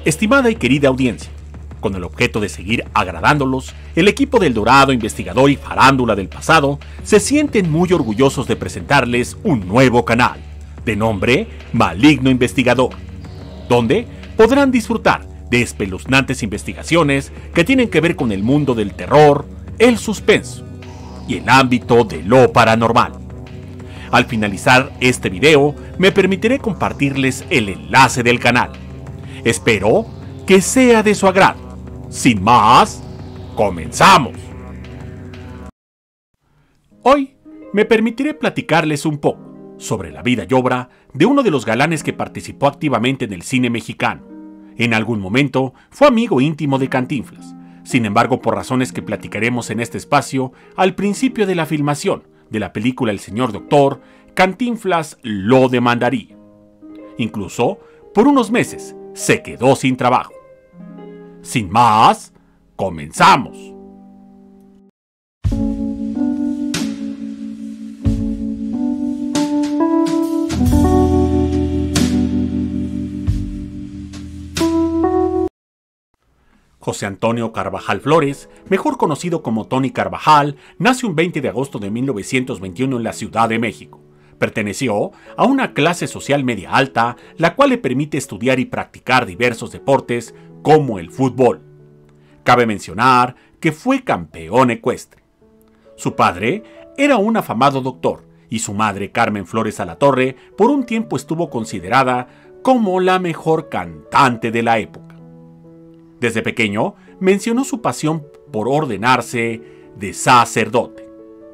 Estimada y querida audiencia, con el objeto de seguir agradándolos, el equipo del Dorado Investigador y Farándula del pasado se sienten muy orgullosos de presentarles un nuevo canal, de nombre Maligno Investigador, donde podrán disfrutar de espeluznantes investigaciones que tienen que ver con el mundo del terror, el suspenso y el ámbito de lo paranormal. Al finalizar este video, me permitiré compartirles el enlace del canal. Espero que sea de su agrado. Sin más, comenzamos. Hoy me permitiré platicarles un poco sobre la vida y obra de uno de los galanes que participó activamente en el cine mexicano. En algún momento fue amigo íntimo de Cantinflas. Sin embargo, por razones que platicaremos en este espacio, al principio de la filmación de la película El Señor Doctor, Cantinflas lo demandaría. Incluso, por unos meses, se quedó sin trabajo. Sin más, comenzamos. José Antonio Carvajal Flores, mejor conocido como Tony Carvajal, nace un 20 de agosto de 1921 en la Ciudad de México. Perteneció a una clase social media alta, la cual le permite estudiar y practicar diversos deportes como el fútbol. Cabe mencionar que fue campeón ecuestre. Su padre era un afamado doctor y su madre, Carmen Flores Alatorre, por un tiempo estuvo considerada como la mejor cantante de la época. Desde pequeño mencionó su pasión por ordenarse de sacerdote.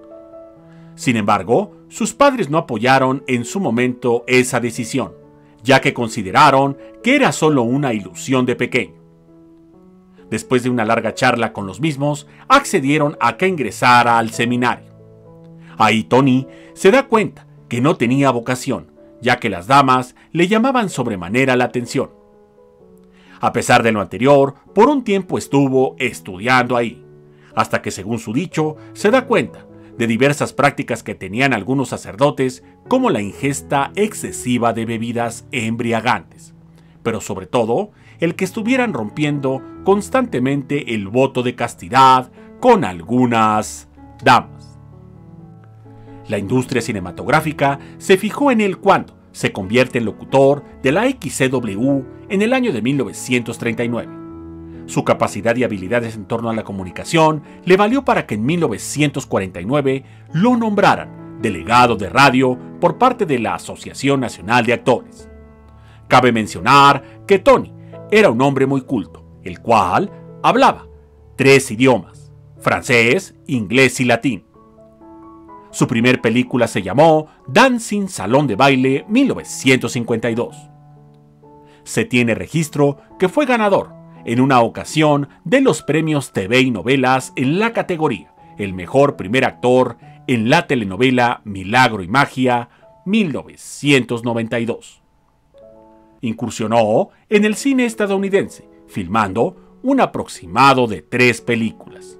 Sin embargo, sus padres no apoyaron en su momento esa decisión, ya que consideraron que era solo una ilusión de pequeño. Después de una larga charla con los mismos, accedieron a que ingresara al seminario. Ahí Tony se da cuenta que no tenía vocación, ya que las damas le llamaban sobremanera la atención. A pesar de lo anterior, por un tiempo estuvo estudiando ahí, hasta que, según su dicho, se da cuenta de diversas prácticas que tenían algunos sacerdotes, como la ingesta excesiva de bebidas embriagantes, pero sobre todo, el que estuvieran rompiendo constantemente el voto de castidad con algunas damas. La industria cinematográfica se fijó en él cuando se convierte en locutor de la XCW en el año de 1939. Su capacidad y habilidades en torno a la comunicación le valió para que en 1949 lo nombraran delegado de radio por parte de la Asociación Nacional de Actores. Cabe mencionar que Tony era un hombre muy culto, el cual hablaba 3 idiomas: francés, inglés y latín. Su primer película se llamó Dancing Salón de Baile 1952. Se tiene registro que fue ganador en una ocasión de los premios TV y novelas en la categoría El mejor primer actor en la telenovela Milagro y Magia 1992. Incursionó en el cine estadounidense, filmando un aproximado de 3 películas.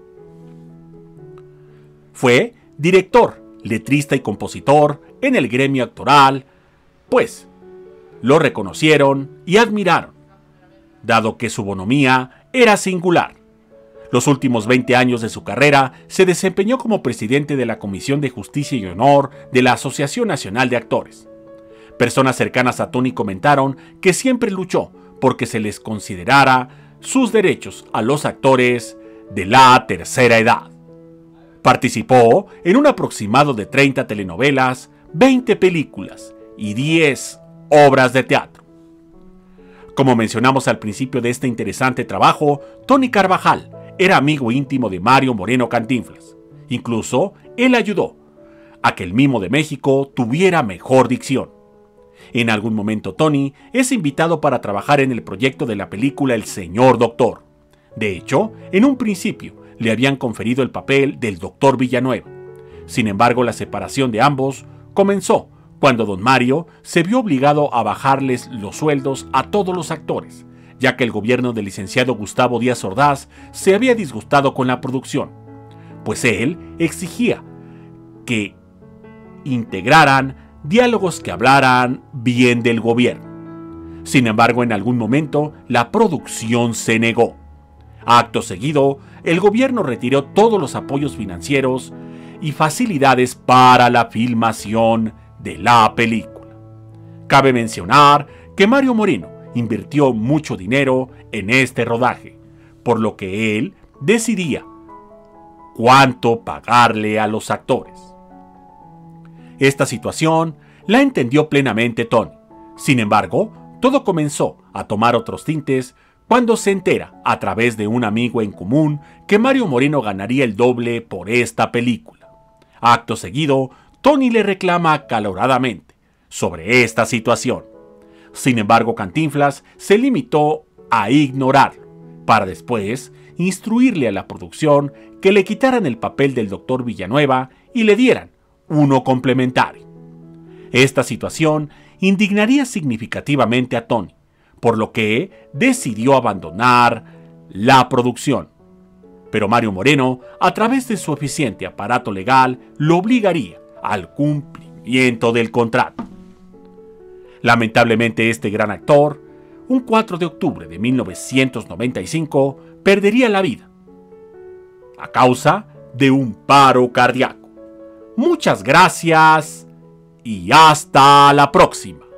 Fue director, letrista y compositor en el gremio actoral, pues lo reconocieron y admiraron, dado que su bonomía era singular. Los últimos 20 años de su carrera se desempeñó como presidente de la Comisión de Justicia y Honor de la Asociación Nacional de Actores. Personas cercanas a Tony comentaron que siempre luchó porque se les considerara sus derechos a los actores de la tercera edad. Participó en un aproximado de 30 telenovelas, 20 películas y 10 obras de teatro. Como mencionamos al principio de este interesante trabajo, Tony Carvajal era amigo íntimo de Mario Moreno Cantinflas. Incluso, él ayudó a que el Mimo de México tuviera mejor dicción. En algún momento Tony es invitado para trabajar en el proyecto de la película El Señor Doctor. De hecho, en un principio le habían conferido el papel del Dr. Villanueva. Sin embargo, la separación de ambos comenzó cuando don Mario se vio obligado a bajarles los sueldos a todos los actores, ya que el gobierno del licenciado Gustavo Díaz Ordaz se había disgustado con la producción, pues él exigía que integraran diálogos que hablaran bien del gobierno. Sin embargo, en algún momento, la producción se negó. Acto seguido, el gobierno retiró todos los apoyos financieros y facilidades para la filmación de la película. Cabe mencionar que Mario Moreno invirtió mucho dinero en este rodaje, por lo que él decidía cuánto pagarle a los actores. Esta situación la entendió plenamente Tony. Sin embargo, todo comenzó a tomar otros tintes cuando se entera, a través de un amigo en común, que Mario Moreno ganaría el doble por esta película. Acto seguido, Tony le reclama acaloradamente sobre esta situación. Sin embargo, Cantinflas se limitó a ignorarlo, para después instruirle a la producción que le quitaran el papel del Dr. Villanueva y le dieran uno complementario. Esta situación indignaría significativamente a Tony, por lo que decidió abandonar la producción. Pero Mario Moreno, a través de su eficiente aparato legal, lo obligaría al cumplimiento del contrato. Lamentablemente, este gran actor, un 4 de octubre de 1995, perdería la vida a causa de un paro cardíaco. Muchas gracias y hasta la próxima.